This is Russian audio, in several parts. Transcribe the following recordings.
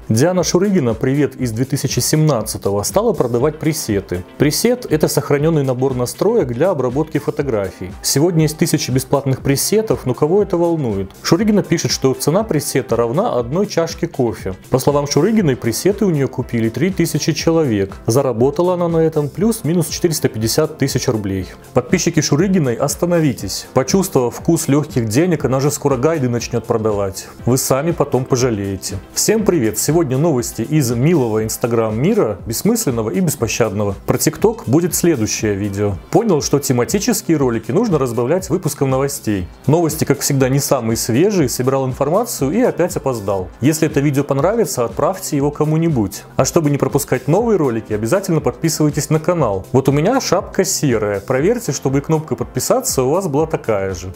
Диана Шурыгина, привет из 2017-го, стала продавать пресеты. Пресет – это сохраненный набор настроек для обработки фотографий. Сегодня есть тысячи бесплатных пресетов, но кого это волнует? Шурыгина пишет, что цена пресета равна одной чашке кофе. По словам Шурыгиной, пресеты у нее купили 3000 человек. Заработала она на этом плюс-минус 450 тысяч рублей. Подписчики Шурыгиной, остановитесь. Почувствовав вкус легких денег, она же скоро гайды начнет продавать. Вы сами потом пожалеете. Всем привет! Сегодня новости из милого инстаграм-мира, бессмысленного и беспощадного. Про ТикТок будет следующее видео. Понял, что тематические ролики нужно разбавлять выпуском новостей. Новости, как всегда, не самые свежие, собирал информацию и опять опоздал. Если это видео понравится, отправьте его кому-нибудь. А чтобы не пропускать новые ролики, обязательно подписывайтесь на канал. Вот у меня шапка серая. Проверьте, чтобы и кнопка подписаться у вас была такая же.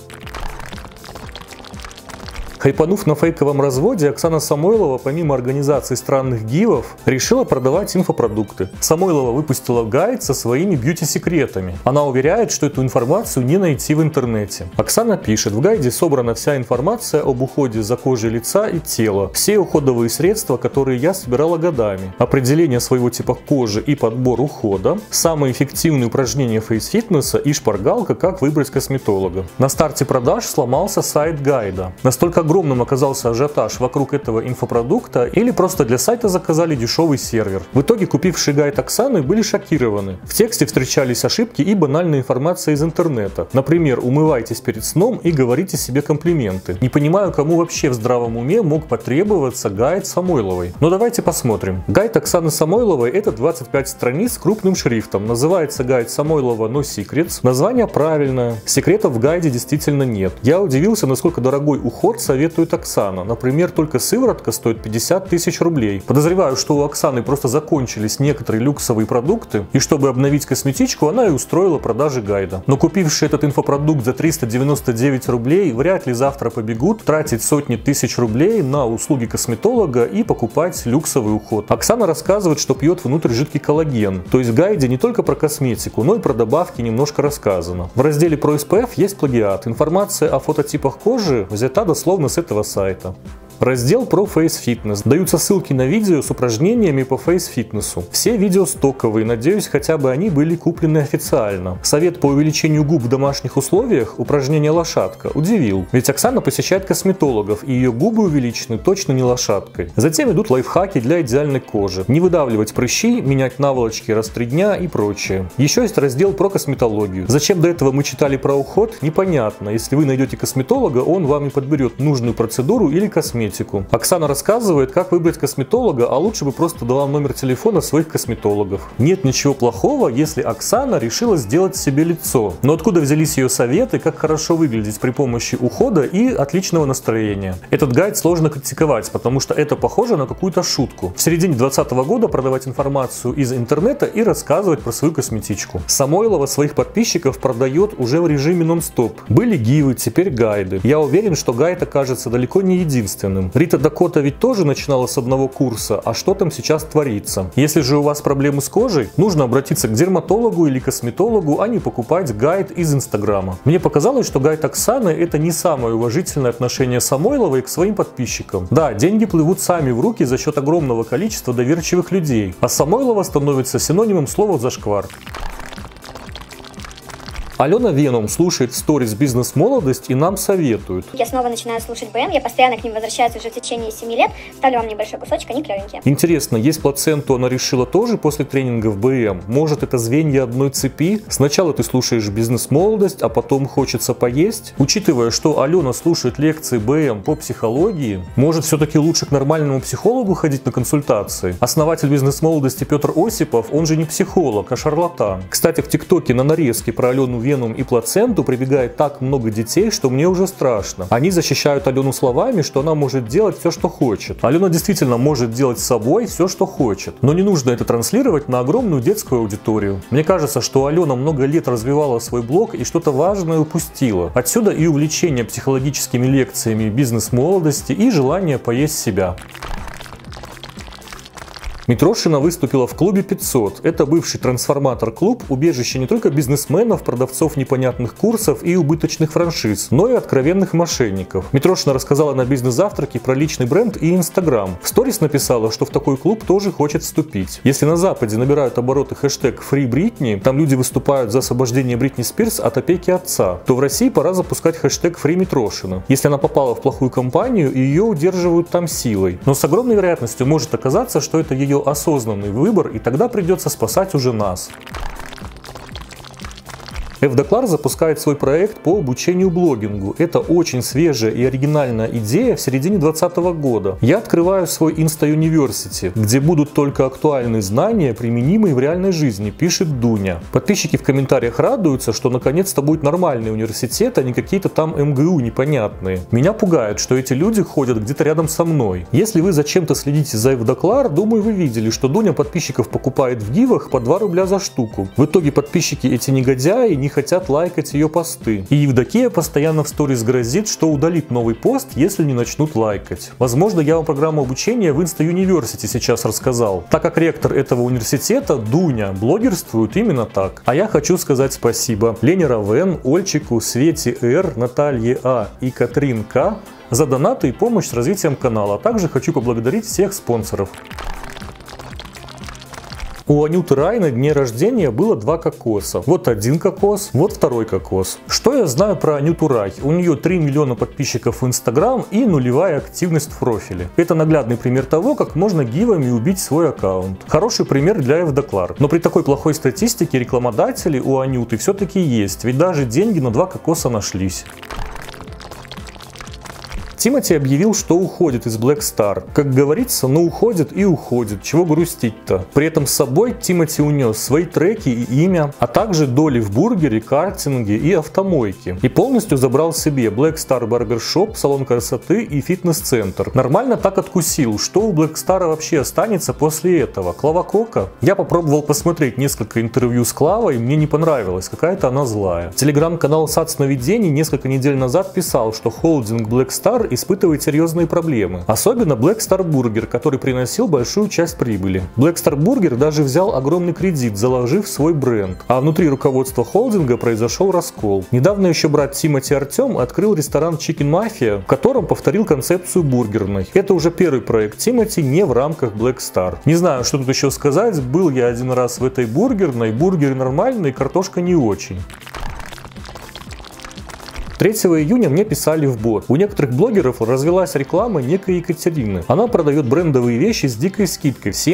Хайпанув на фейковом разводе, Оксана Самойлова, помимо организации странных гивов, решила продавать инфопродукты. Самойлова выпустила гайд со своими бьюти-секретами. Она уверяет, что эту информацию не найти в интернете. Оксана пишет, в гайде собрана вся информация об уходе за кожей лица и тела, все уходовые средства, которые я собирала годами, определение своего типа кожи и подбор ухода, самые эффективные упражнения фейс-фитнеса и шпаргалка, как выбрать косметолога. На старте продаж сломался сайт гайда. Настолько огромным оказался ажиотаж вокруг этого инфопродукта или просто для сайта заказали дешевый сервер. В итоге купившие гайд Оксаны были шокированы. В тексте встречались ошибки и банальная информация из интернета. Например, умывайтесь перед сном и говорите себе комплименты. Не понимаю, кому вообще в здравом уме мог потребоваться гайд Самойловой. Но давайте посмотрим. Гайд Оксаны Самойловой — это 25 страниц крупным шрифтом. Называется гайд Самойлова No Secrets. Название правильное. Секретов в гайде действительно нет. Я удивился, насколько дорогой уход советует Оксана. Например, только сыворотка стоит 50 тысяч рублей. Подозреваю, что у Оксаны просто закончились некоторые люксовые продукты, и чтобы обновить косметичку, она и устроила продажи гайда. Но купившие этот инфопродукт за 399 рублей вряд ли завтра побегут тратить сотни тысяч рублей на услуги косметолога и покупать люксовый уход. Оксана рассказывает, что пьет внутрь жидкий коллаген. То есть в гайде не только про косметику, но и про добавки немножко рассказано. В разделе про SPF есть плагиат. Информация о фототипах кожи взята дословно с этого сайта. Раздел про фейс-фитнес. Даются ссылки на видео с упражнениями по фейс-фитнесу. Все видео стоковые, надеюсь, хотя бы они были куплены официально. Совет по увеличению губ в домашних условиях, упражнение лошадка, удивил. Ведь Оксана посещает косметологов, и ее губы увеличены точно не лошадкой. Затем идут лайфхаки для идеальной кожи. Не выдавливать прыщи, менять наволочки раз в 3 дня и прочее. Еще есть раздел про косметологию. Зачем до этого мы читали про уход, непонятно. Если вы найдете косметолога, он вам и подберет нужную процедуру или косметику. Оксана рассказывает, как выбрать косметолога, а лучше бы просто дала номер телефона своих косметологов. Нет ничего плохого, если Оксана решила сделать себе лицо. Но откуда взялись ее советы, как хорошо выглядеть при помощи ухода и отличного настроения? Этот гайд сложно критиковать, потому что это похоже на какую-то шутку. В середине 2020 года продавать информацию из интернета и рассказывать про свою косметичку. Самойлова своих подписчиков продает уже в режиме нон-стоп. Были гивы, теперь гайды. Я уверен, что гайд окажется далеко не единственным. Рита Дакота ведь тоже начинала с одного курса, а что там сейчас творится? Если же у вас проблемы с кожей, нужно обратиться к дерматологу или косметологу, а не покупать гайд из Инстаграма. Мне показалось, что гайд Оксаны — это не самое уважительное отношение Самойловой к своим подписчикам. Да, деньги плывут сами в руки за счет огромного количества доверчивых людей, а Самойлова становится синонимом слова «зашквар». Алена Веном слушает сторис «Бизнес-молодость» и нам советует. Я снова начинаю слушать БМ, я постоянно к ним возвращаюсь уже в течение 7 лет. Ставлю вам небольшой кусочек, они клевенькие. Интересно, есть плаценту она решила тоже после тренингов БМ? Может, это звенья одной цепи? Сначала ты слушаешь «Бизнес-молодость», а потом хочется поесть? Учитывая, что Алена слушает лекции БМ по психологии, может, все-таки лучше к нормальному психологу ходить на консультации? Основатель «Бизнес-молодости» Петр Осипов, он же не психолог, а шарлатан. Кстати, в ТикТоке на нарезке про Алену Веном и плаценту прибегает так много детей, что мне уже страшно. Они защищают Алену словами, что она может делать все, что хочет. Алена действительно может делать с собой все, что хочет. Но не нужно это транслировать на огромную детскую аудиторию. Мне кажется, что Алена много лет развивала свой блог и что-то важное упустила. Отсюда и увлечение психологическими лекциями «Бизнес-молодости» и желание поесть себя. Митрошина выступила в клубе 500. Это бывший трансформатор-клуб, убежище не только бизнесменов, продавцов непонятных курсов и убыточных франшиз, но и откровенных мошенников. Митрошина рассказала на бизнес-завтраке про личный бренд и Инстаграм. В сторис написала, что в такой клуб тоже хочет вступить. Если на Западе набирают обороты хэштег Free Britney, там люди выступают за освобождение Бритни Спирс от опеки отца, то в России пора запускать хэштег Free Митрошина. Если она попала в плохую компанию, ее удерживают там силой. Но с огромной вероятностью может оказаться, что это ее осознанный выбор, и тогда придется спасать уже нас. F-Declar запускает свой проект по обучению блогингу. Это очень свежая и оригинальная идея в середине 2020 года. Я открываю свой Insta University, где будут только актуальные знания, применимые в реальной жизни, пишет Дуня. Подписчики в комментариях радуются, что наконец-то будет нормальный университет, а не какие-то там МГУ непонятные. Меня пугает, что эти люди ходят где-то рядом со мной. Если вы зачем-то следите за F-Declar, думаю, вы видели, что Дуня подписчиков покупает в гивах по 2 рубля за штуку. В итоге подписчики эти негодяи не хотят лайкать ее посты. И Евдокия постоянно в сторис грозит, что удалит новый пост, если не начнут лайкать. Возможно, я вам программу обучения в Insta University сейчас рассказал, так как ректор этого университета, Дуня, блогерствует именно так. А я хочу сказать спасибо Лене Равен, Ольчику, Свете Р, Наталье А и Катрин К за донаты и помощь с развитием канала. А также хочу поблагодарить всех спонсоров. У Анюты Рай на дне рождения было 2 кокоса. Вот один кокос, вот второй кокос. Что я знаю про Анюту Рай? У нее 3 миллиона подписчиков в Инстаграм и нулевая активность в профиле. Это наглядный пример того, как можно гивами убить свой аккаунт. Хороший пример для F-Declar. Но при такой плохой статистике рекламодатели у Анюты все-таки есть, ведь даже деньги на 2 кокоса нашлись. Тимати объявил, что уходит из Black Star. Как говорится, ну уходит и уходит, чего грустить-то. При этом с собой Тимати унес свои треки и имя, а также доли в бургере, картинге и автомойке. И полностью забрал себе Black Star Barbershop, салон красоты и фитнес-центр. Нормально так откусил. Что у Black Star вообще останется после этого? Клава Кока? Я попробовал посмотреть несколько интервью с Клавой, мне не понравилось, какая-то она злая. Телеграм-канал Сад сновидений несколько недель назад писал, что холдинг Black Star испытывает серьезные проблемы. Особенно Black Star Burger, который приносил большую часть прибыли. Black Star Burger даже взял огромный кредит, заложив свой бренд. А внутри руководства холдинга произошел раскол. Недавно еще брат Тимати Артем открыл ресторан Chicken Mafia, в котором повторил концепцию бургерной. Это уже первый проект Тимати не в рамках Black Star. Не знаю, что тут еще сказать. Был я один раз в этой бургерной. Бургеры нормальные, картошка не очень. 3 июня мне писали в бот. У некоторых блогеров развелась реклама некой Екатерины. Она продает брендовые вещи с дикой скидкой в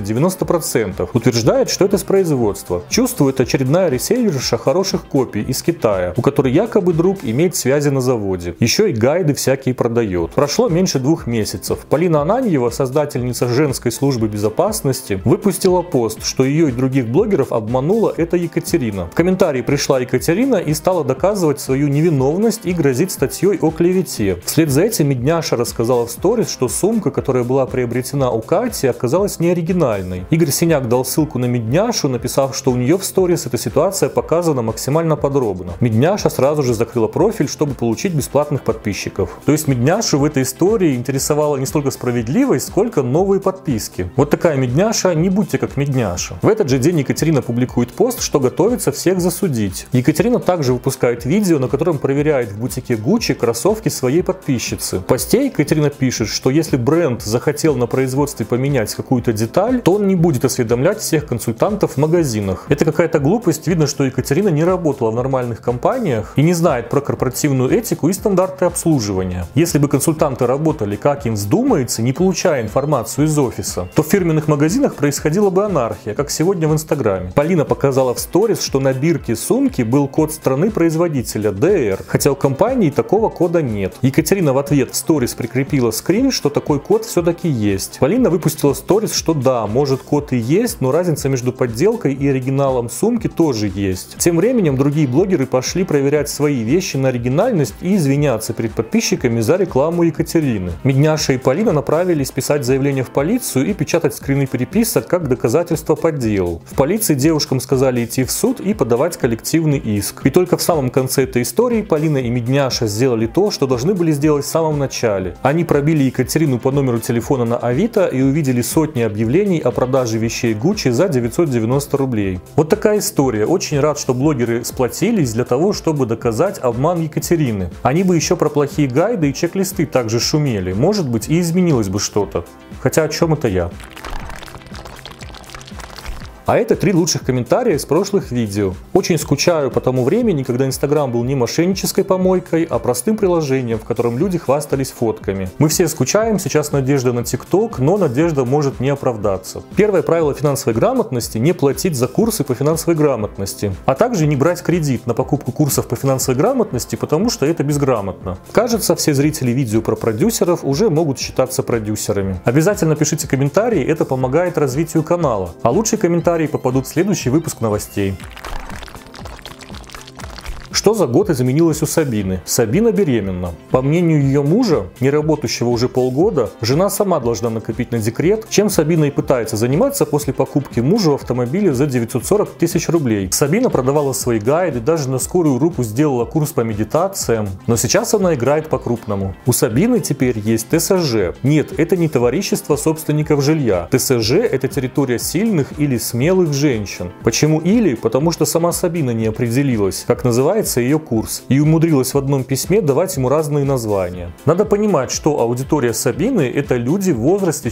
70-90%. Утверждает, что это с производства. Чувствует очередная реселлерша хороших копий из Китая, у которой якобы друг имеет связи на заводе. Еще и гайды всякие продает. Прошло меньше 2 месяцев. Полина Ананьева, создательница женской службы безопасности, выпустила пост, что ее и других блогеров обманула эта Екатерина. В комментарии пришла Екатерина и стала доказывать свою невиновность и грозит статьей о клевете. Вслед за этим Медняша рассказала в сторис, что сумка, которая была приобретена у Кати, оказалась неоригинальной. Игорь Синяк дал ссылку на Медняшу, написав, что у нее в сторис эта ситуация показана максимально подробно. Медняша сразу же закрыла профиль, чтобы получить бесплатных подписчиков. То есть Медняшу в этой истории интересовала не столько справедливость, сколько новые подписки. Вот такая Медняша, не будьте как Медняша. В этот же день Екатерина публикует пост, что готовится всех засудить. Екатерина также выпускает видео, на котором проверяет в бутике Гуччи кроссовки своей подписчицы. В посте Екатерина пишет, что если бренд захотел на производстве поменять какую-то деталь, то он не будет осведомлять всех консультантов в магазинах. Это какая-то глупость, видно, что Екатерина не работала в нормальных компаниях и не знает про корпоративную этику и стандарты обслуживания. Если бы консультанты работали как им вздумается, не получая информацию из офиса, то в фирменных магазинах происходила бы анархия, как сегодня в Инстаграме. Полина показала в сторис, что на бирке сумки был код страны производителя DR, хотя у компании такого кода нет. Екатерина в ответ в сторис прикрепила скрин, что такой код все-таки есть. Полина выпустила сторис, что да, может код и есть, но разница между подделкой и оригиналом сумки тоже есть. Тем временем другие блогеры пошли проверять свои вещи на оригинальность и извиняться перед подписчиками за рекламу Екатерины. Медняша и Полина направились писать заявление в полицию и печатать скрины переписок как доказательство подделу. В полиции девушкам сказали идти в суд и подавать коллективный иск. И только в самом конце этой истории Полина Полина и Медняша сделали то, что должны были сделать в самом начале. Они пробили Екатерину по номеру телефона на Авито и увидели сотни объявлений о продаже вещей Gucci за 990 рублей. Вот такая история. Очень рад, что блогеры сплотились для того, чтобы доказать обман Екатерины. Они бы еще про плохие гайды и чек-листы также шумели. Может быть, и изменилось бы что-то. Хотя о чем это я? А это 3 лучших комментария из прошлых видео. Очень скучаю по тому времени, когда Инстаграм был не мошеннической помойкой, а простым приложением, в котором люди хвастались фотками. Мы все скучаем, сейчас надежда на ТикТок, но надежда может не оправдаться. Первое правило финансовой грамотности – не платить за курсы по финансовой грамотности, а также не брать кредит на покупку курсов по финансовой грамотности, потому что это безграмотно. Кажется, все зрители видео про продюсеров уже могут считаться продюсерами. Обязательно пишите комментарии, это помогает развитию канала. А лучшие комментарии попадут в следующий выпуск новостей. Что за год изменилось у Сабины? Сабина беременна. По мнению ее мужа, не работающего уже полгода, жена сама должна накопить на декрет, чем Сабина и пытается заниматься после покупки мужу автомобиля за 940 тысяч рублей. Сабина продавала свои гайды, даже на скорую руку сделала курс по медитациям, но сейчас она играет по-крупному. У Сабины теперь есть ТСЖ. Нет, это не товарищество собственников жилья. ТСЖ – это территория сильных или смелых женщин. Почему или? Потому что сама Сабина не определилась, как называется ее курс, и умудрилась в одном письме давать ему разные названия. Надо понимать, что аудитория Сабины – это люди в возрасте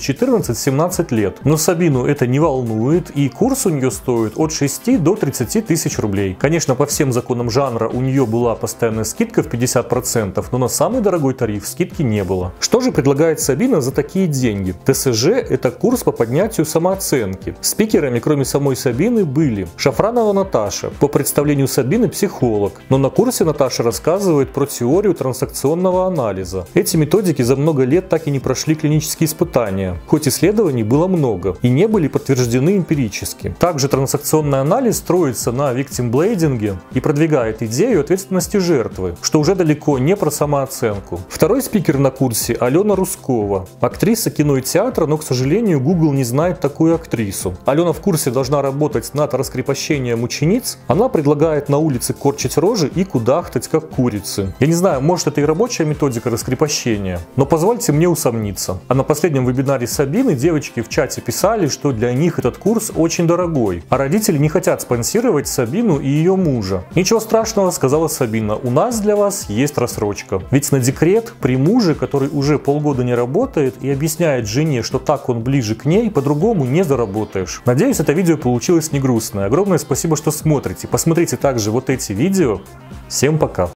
14-17 лет. Но Сабину это не волнует, и курс у нее стоит от 6 до 30 тысяч рублей. Конечно, по всем законам жанра у нее была постоянная скидка в 50%, но на самый дорогой тариф скидки не было. Что же предлагает Сабина за такие деньги? ТСЖ – это курс по поднятию самооценки. Спикерами, кроме самой Сабины, были Шафранова Наташа, по представлению Сабины психолог, но на курсе Наташа рассказывает про теорию транзакционного анализа. Эти методики за много лет так и не прошли клинические испытания, хоть исследований было много и не были подтверждены эмпирически. Также транзакционный анализ строится на виктимблейдинге и продвигает идею ответственности жертвы, что уже далеко не про самооценку. Второй спикер на курсе – Алена Рускова, актриса кино и театра, но, к сожалению, Google не знает такую актрису. Алена в курсе должна работать над раскрепощением учениц, она предлагает на улице корчить рожи и кудахтать как курицы. Я не знаю, может это и рабочая методика раскрепощения, но позвольте мне усомниться. А на последнем вебинаре Сабины девочки в чате писали, что для них этот курс очень дорогой, а родители не хотят спонсировать Сабину и ее мужа. Ничего страшного, сказала Сабина, у нас для вас есть рассрочка. Ведь на декрет при муже, который уже полгода не работает и объясняет жене, что так он ближе к ней, по-другому не заработаешь. Надеюсь, это видео получилось не грустное. Огромное спасибо, что смотрите. Посмотрите также вот эти видео. Всем пока!